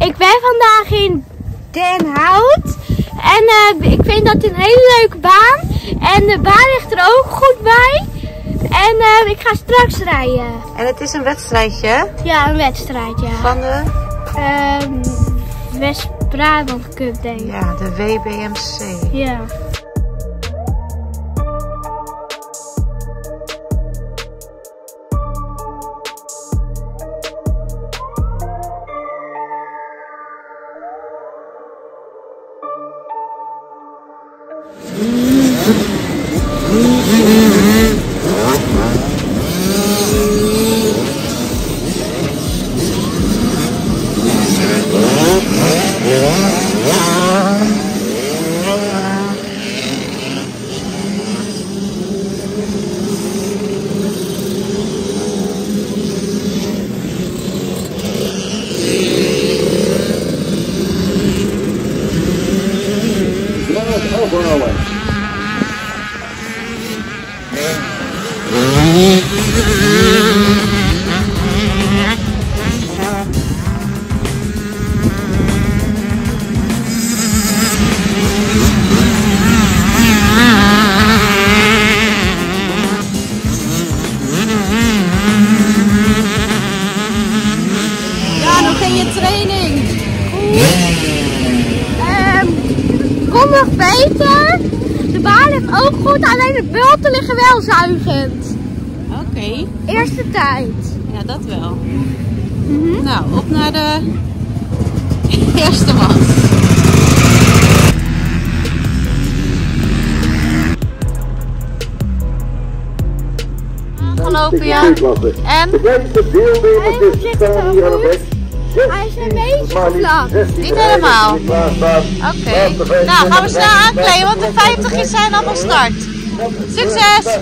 Ik ben vandaag in Den Hout en ik vind dat een hele leuke baan. En de baan ligt er ook goed bij. En ik ga straks rijden. En het is een wedstrijdje? Ja, een wedstrijd, ja. Van de? West-Brabant Cup, denk ik. Ja, de WBMC. Ja. Nog beter. De baan ligt ook goed, alleen de bulten liggen wel zuigend. Oké. Eerste tijd. Ja, dat wel. Nou, op naar de eerste man. Aangelopen, ja. En? Hij is een beetje vlak. Niet helemaal. Oké. Nou, gaan we snel aankleden, want de 50 zijn allemaal start. Succes!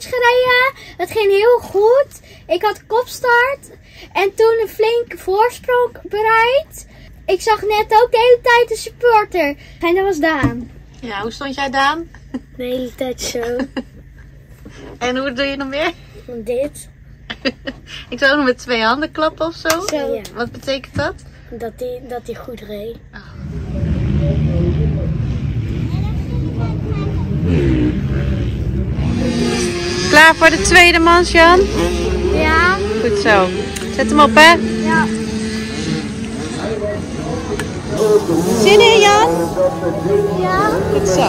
starts gereden. Het ging heel goed. Ik had kopstart. En toen een flinke voorsprong bereikt. Ik zag net ook de hele tijd de supporter. En dat was Daan. Ja, hoe stond jij, Daan? De hele tijd zo. En hoe doe je nog meer? Van dit. Ik zou ook nog met 2 handen klappen of zo. Zo, ja. Wat betekent dat? Dat hij goed reed. Oh. Klaar voor de tweede mans, Jan? Ja. Goed zo. Zet hem op, hè? Ja. Zin in, Jan? Ja. Goed zo.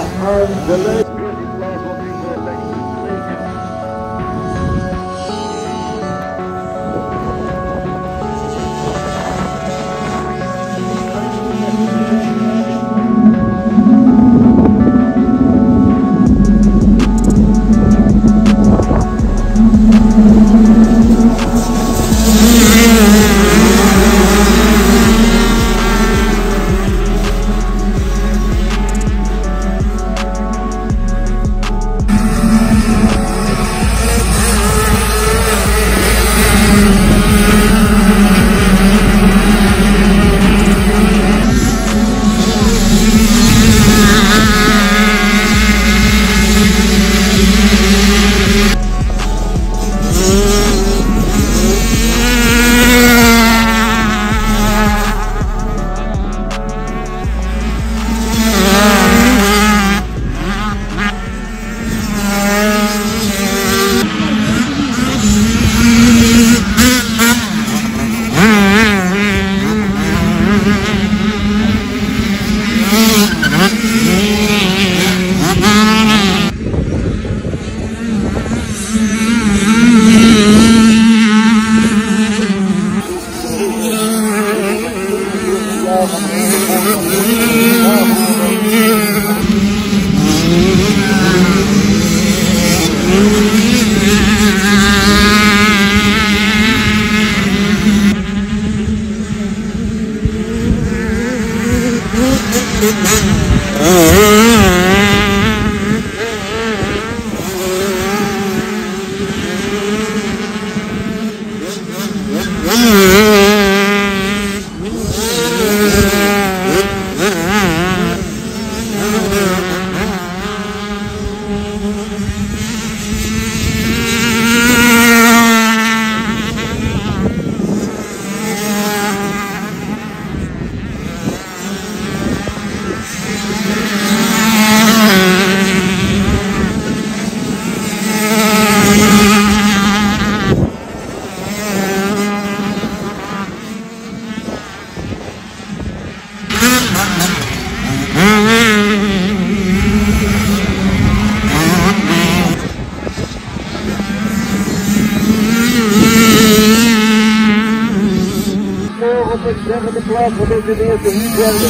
De plaats van deze eerste weekende.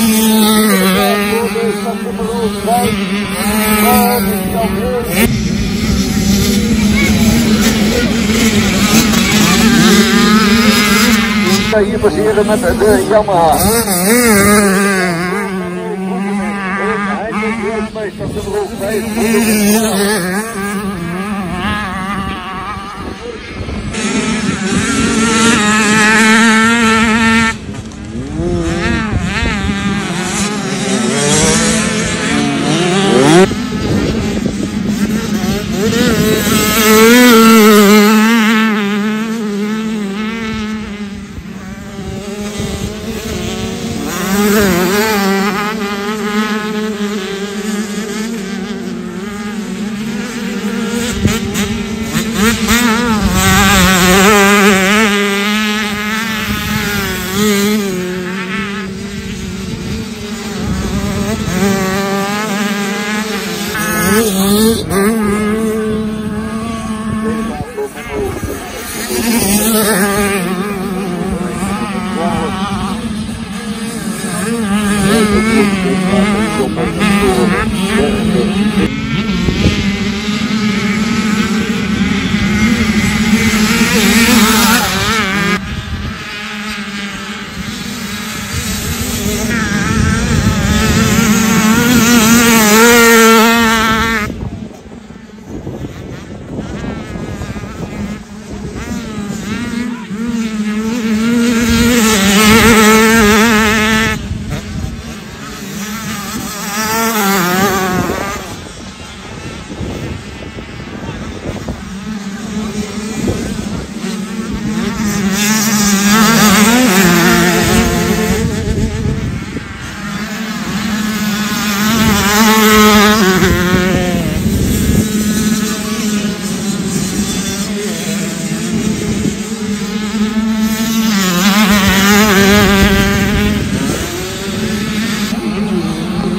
Hier passeren met de Yamaha. Hij is wereldmeester nummer 5.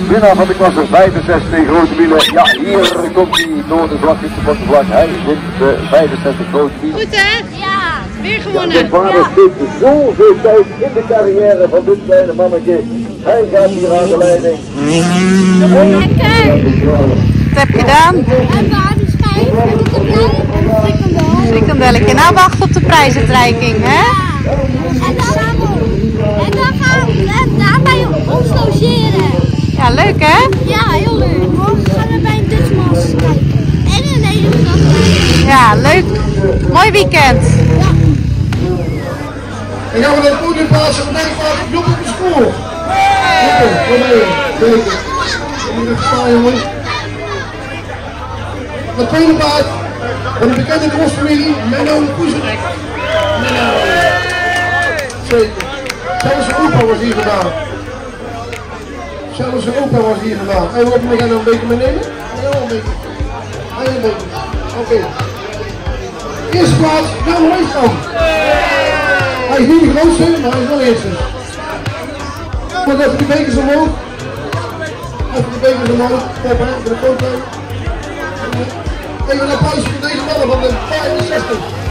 Winnaar van de klasse 65 grote wielen. Ja, hier komt hij door de zwarte vlag. Hij wint de 65 grote wielen. Goed hè? Ja. Weer De gewonnen. vader zit zoveel tijd in de carrière van dit kleine mannetje. Hij gaat hier aan de leiding. Lekker. Wat heb je gedaan? En waterschijf en de tonijn en de frikandel. Frikandelletje. Nou wacht op de prijsuitreiking, hè? En dan gaan we daar bij ons logeren. Ja, leuk hè? Ja, heel leuk. Morgen gaan we bij een Dutchmas kijken. En in Nederland. Ja, leuk. Mooi weekend. En gaan we naar het podium plaatsen van Nederland op Job op de school. Joppe, kom mee. Zeker. Moet even staan, jongen. De tweede paard van de bekende crossfamilie, Menno Koezenek. Menno. Zeker. Zelfs zijn opa was hier vandaan. Zelfs zijn opa was hier vandaan. En we gaan nog een beetje meenemen? Ja, een beetje. Een beetje. Oké. Eerste plaats, Jan Leeskamp. Hij is niet de grootste, maar hij is wel eerste. Moet even de bekers omhoog. Even de bekers omhoog. Top hè, voor de foto. Even een applaus voor deze mannen van de 65.